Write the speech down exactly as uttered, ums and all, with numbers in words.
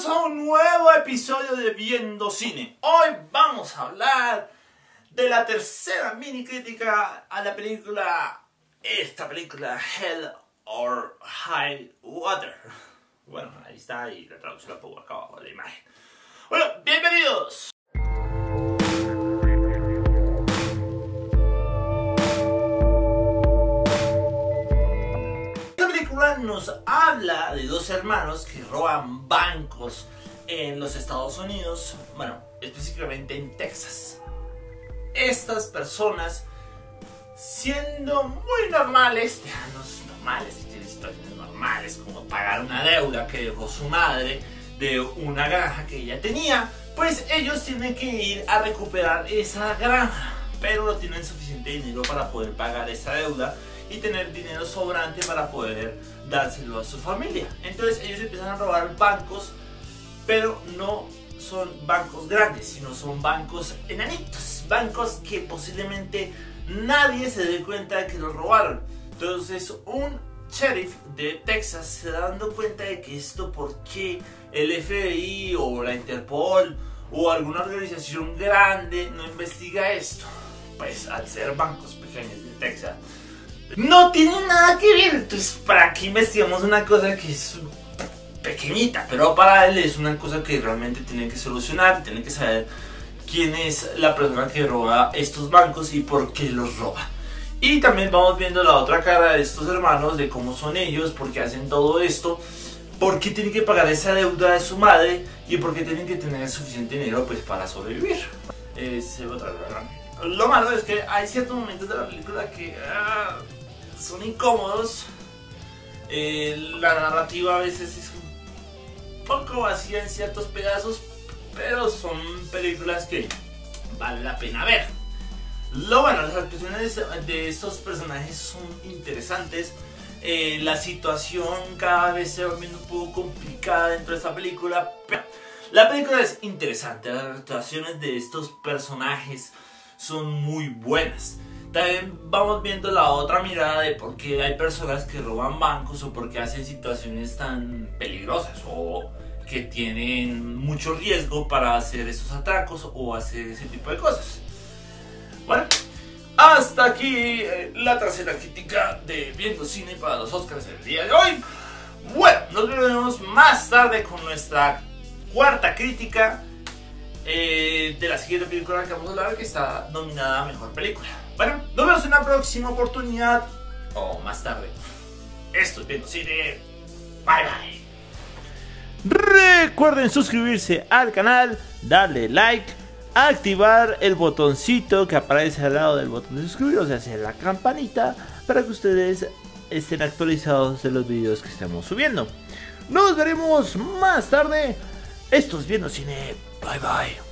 a un nuevo episodio de Viendo Cine. Hoy vamos a hablar de la tercera mini crítica a la película, esta película Hell or High Water. Bueno, ahí está, y la traducción la pongo acá abajo de la imagen. Bueno, bienvenidos. Nos habla de dos hermanos que roban bancos en los Estados Unidos, bueno, específicamente en Texas. Estas personas, siendo muy normales, no normales, situaciones normales, como pagar una deuda que dejó su madre de una granja que ella tenía, pues ellos tienen que ir a recuperar esa granja, pero no tienen suficiente dinero para poder pagar esa deuda y tener dinero sobrante para poder dárselo a su familia. Entonces ellos empiezan a robar bancos, pero no son bancos grandes, sino son bancos enanitos, bancos que posiblemente nadie se dé cuenta de que los robaron. Entonces un sheriff de Texas se da dando cuenta de que esto, ¿por qué el F B I o la Interpol o alguna organización grande no investiga esto? Pues al ser bancos pequeños de Texas, no tiene nada que ver. Entonces, ¿para qué investigamos una cosa que es pequeñita? Pero para él es una cosa que realmente tienen que solucionar. Tienen que saber quién es la persona que roba estos bancos y por qué los roba. Y también vamos viendo la otra cara de estos hermanos, de cómo son ellos, por qué hacen todo esto, por qué tienen que pagar esa deuda de su madre y por qué tienen que tener suficiente dinero pues para sobrevivir. Es otra cosa. Lo malo es que hay ciertos momentos de la película que uh, son incómodos. Eh, la narrativa a veces es un poco vacía en ciertos pedazos, pero son películas que vale la pena ver. Lo bueno, las actuaciones de estos personajes son interesantes. Eh, la situación cada vez se va viendo un poco complicada dentro de esta película, pero la película es interesante. Las actuaciones de estos personajes son muy buenas. También vamos viendo la otra mirada de por qué hay personas que roban bancos o por qué hacen situaciones tan peligrosas o que tienen mucho riesgo para hacer esos atracos o hacer ese tipo de cosas. Bueno, hasta aquí eh, la tercera crítica de Viendo Cine para los Oscars del día de hoy. Bueno, nos veremos más tarde con nuestra cuarta crítica Eh, de la siguiente película que vamos a hablar, que está nominada a Mejor Película. Bueno, nos vemos en una próxima oportunidad o más tarde. Esto es Viendo Cine. Bye bye. Recuerden suscribirse al canal, darle like, activar el botoncito que aparece al lado del botón de suscribir, o sea, hacer la campanita para que ustedes estén actualizados de los videos que estamos subiendo. Nos veremos más tarde. Esto es Viendo Cine. Bye bye.